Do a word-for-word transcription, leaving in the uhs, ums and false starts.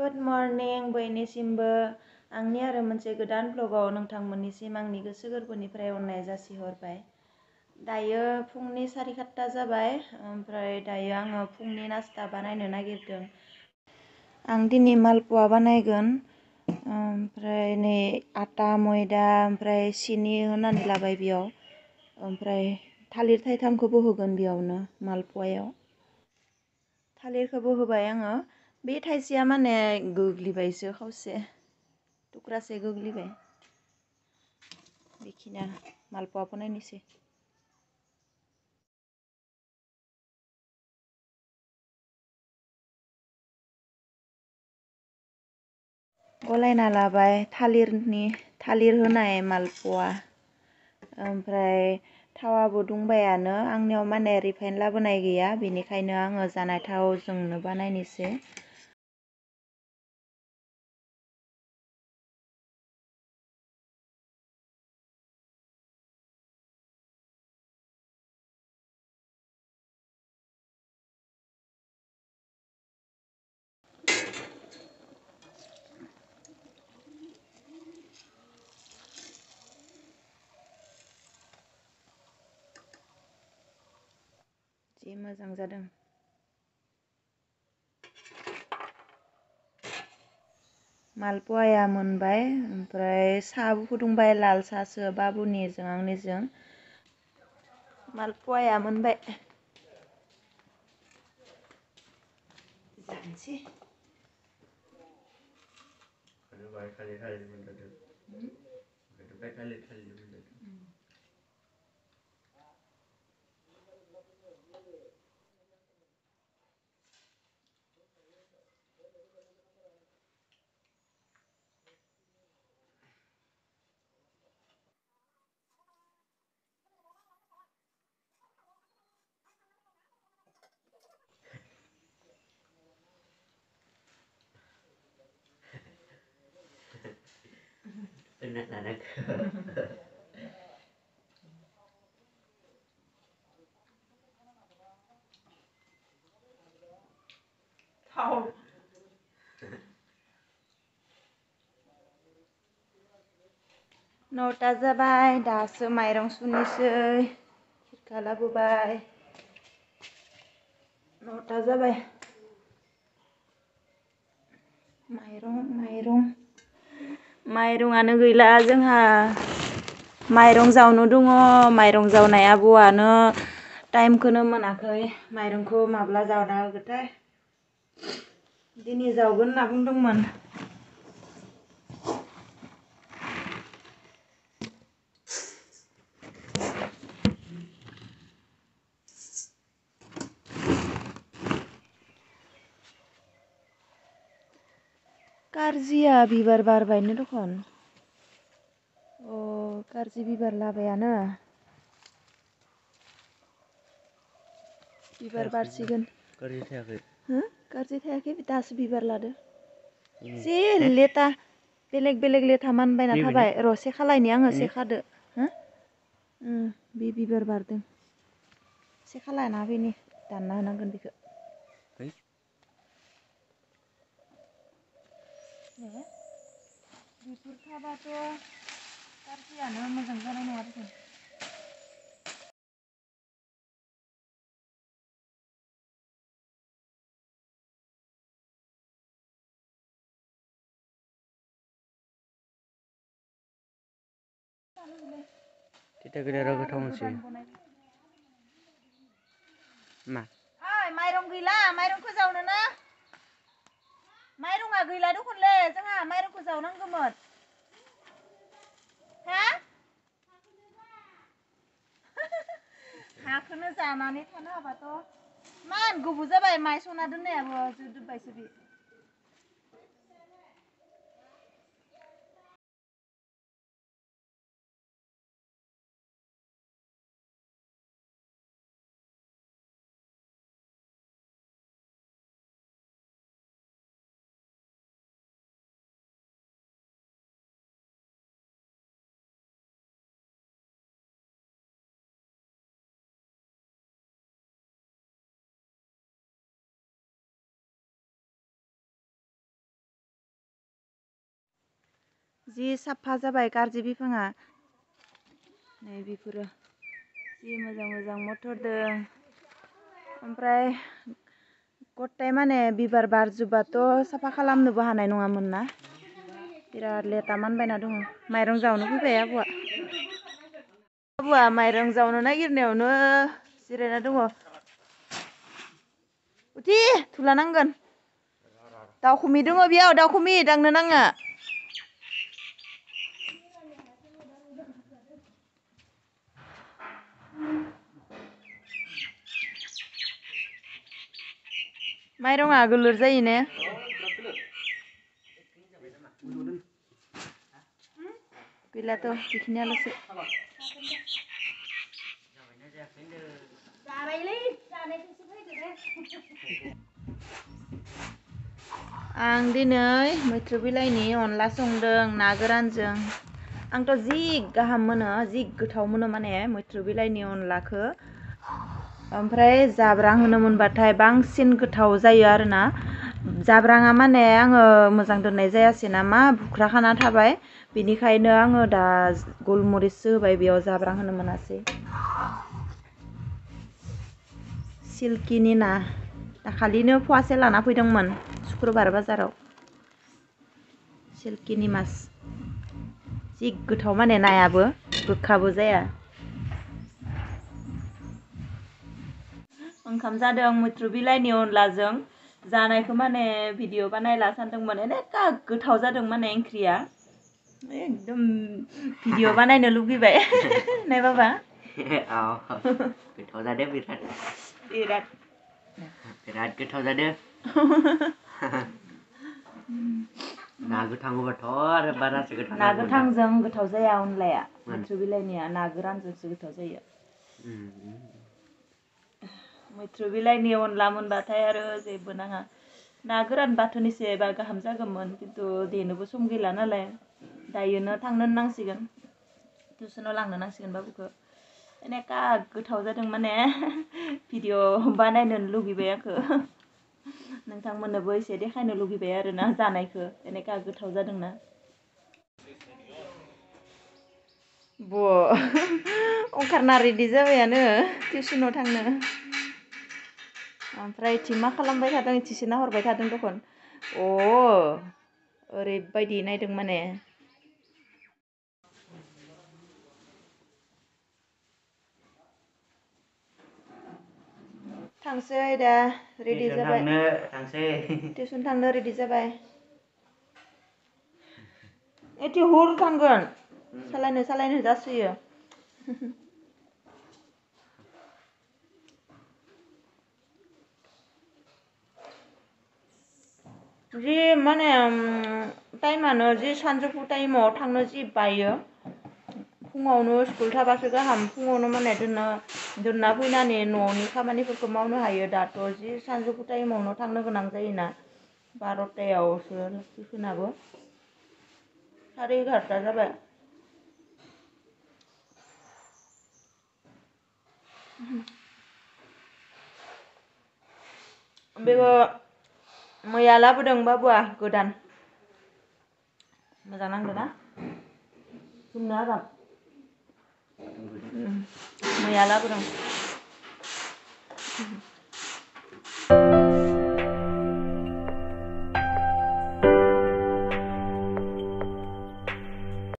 Good morning बयनिसिमबो आंनि आरो मोनसे गोदान ब्लगाव नोंथांमोननिसिम आंनि गोसो गोरबोनिफ्राय अननाय जासिहरबाय। दायो फुंनि सारि सातथा जाबाय, ओमफ्राय दायो आङो फुंनि नास्ता बानायनो नागिरदों। आं दिनै मालपुवा बानायगोन, ओमफ्राय नै आटा मयदा ओमफ्राय सिनि होनानै लाबाय बेयाव, ओमफ्राय थालिर थाइथामखौबो होगोन बेयावनो मालपुवायाव। थालिरखौबो होबाय आङो। बे थाइसेया माने गोग्लैबायसो, खावसे थुख्रासे गोग्लैबाय। बेखिनिया मालपुवा बनायनोसै। गलायना लाबाय थालिरनि थालिर होनाय मालपुवा, ओमफ्राय थावाबो दुंबायानो। आंनियाव माने रिफाइन लाबोनाय गैया, बेनिखायनो आङो जानाय थावजोंनो बानायनोसै। जि मोजां जादों। मालपुवाया मोनबाय, ओमफ्राय साहाबो फुदुंबाय, लाल साहासो बाबुनिजों आंनिजों। मालपुवाया मोनबाय। जानोसै। नौटा जाबाय, दासो माइरं सुनोसै। खिरखा लाबोबाय। नौटा जाबाय। माइरं माइरं माइरंआनो गैला जोंहा। माइरं जावनो दङ, माइरं जावनाय आबौआनो टाइमखौनो मोनाखै। माइरंखौ माब्ला जावना होगोनथाय। दिनै जावगोन होनना बुंदोंमोन। कारजिया बिबार बारबायनो दखन। अ कारजि बिबार लाबायानो। बिबार बारसिगोन। कारजि थायाखै। हो? कारजि थायाखै, दासो बिबार लादो। जि लेथा बेलेग बेलेग लेथा मानबायना थाबाय। र' सेखालायनि आङो, सेखादो। हो? उम बे बिबार बारदों। सेखालायना फैनि, दानना होनांगोन बेखौ। बेफोर थाबाथ' कारजियानो मोजां जानाय नङा दिखुन। तिता गैलारा गोथाव मोनसै। मा? ओइ माइरं गैला, माइरंखौ जावनो ना? माइरङा गैला दखनलै, जोंहा माइरंखौ जावनांगौमोन। हा? हाखौनो जानानै थानो हाबाथ'। मान गोबाव जाबाय माइ सौना दोननायाबो, जोबजोब्बायसो बे। जि साफा जाबाय गारजि बिफाङा नै बेफोरो जि मोजां मोजां मटर दं ओमफ्राय गथाय माने बिबार बारजोब्बाथ' साफा खालामनोबो हानाय नङामोन ना बिराद लेथा मानबायना दङ माइरं जावनो फैबाय आबौआ आबौआ माइरं जावनो नागिरनायावनो जिरायना दङ उथि थुला नांगोन दाउखुमि दङ बेयाव दाउखुमि दांनो नाङा माइरङा गोलोर जायो ने गैलाथ' बेखिनियाल'सो आं दिनै मैथ्रु बिलाइनि अनला संदों ना गोरानजों आंथ' जि गाहाम मोनो जि गोथाव मोनो माने मैथ्रु बिलाइनि अनलाखौ ओमफ्राय जाब्रां होनो मोनबाथाय बांसिन गोथाव जायो आरोना जाब्राङा माने आङो मोजां दोननाय जायासै ना मा बुख्रा खाना थाबाय बेनिखायनो आङो दा गलमरिससो होबाय बेयाव जाब्रां होनो मोनासै सिल्किनि ना दाखालिनो फवासे लाना फैदोंमोन शुक्रबार बाजाराव सिल्किनि मास जि गोथाव माने नायाबो गोखाबो जाया ओंखाम जादों मैथ्रु बिलाइनि अनलाजों जानायखौ माने भिडिअ बानायला सानदोंमोन एनेका गोथाव जादों माने ओंख्रिया एकदम भिडिअ बानायनो लुगैबाय नाय बाबा गोथाव जादों बिराद बिराद बिराद गोथाव जादों ना गोथां होबाथ' आरो बारासो गोथाव ना गोथांजों गोथाव जाया अनलाया मैथ्रु बिलाइनिया ना गोरानजोंसो गोथाव जायो मैथ्रु बिलाइनि अनला मोनबाथाय आरो जेबो नाङा ना गोरान बाथोन एसे बा गाहाम जागौमोन खिन्थु देनोबो सम गैला नालाय दायोनो थांनो नांसिगोन टिउसनाव लांनो नांसिगोन बाबुखौ एनेका गोथाव जादों माने भिडिअ बानायनो लुगैबाय आंखो नोंथांमोननोबो एसे देखायनो लुगैबाय आरोना जानायखौ एनेका गोथाव जादोंना ब अंखारना रेडि जाबायानो टिउसनाव थांनो ओमफ्राय इथिं मा खालामबाय थादों इथिंसो नाहरबाय थादों दखन अ ओरैबायदि नायदों माने थांसै दा रेडि जाबाय थांसै टिउसन थांनो रेडि जाबाय एथि हर थांगोन सालायनो सालायनो जासोयो जि माने टाइमानो जि सानजौफु टाइमाव थांनो जि बायो फुङावनो स्कुल थाबासो गाहाम फुङावनो माने दोननो दोनना फैनानै न'नि खामानिफोरखौ मावनो हायो दाथ' जि सानजौफु टाइमावनो थांनो गोनां जायोना बार'थायावसो टिउसनाबो साराय एगार'था जाबाय बेखौ मैया लाबोदों बाबुआ गोदान मोजां नांदों ना जोमनो आराम मैया लाबोदों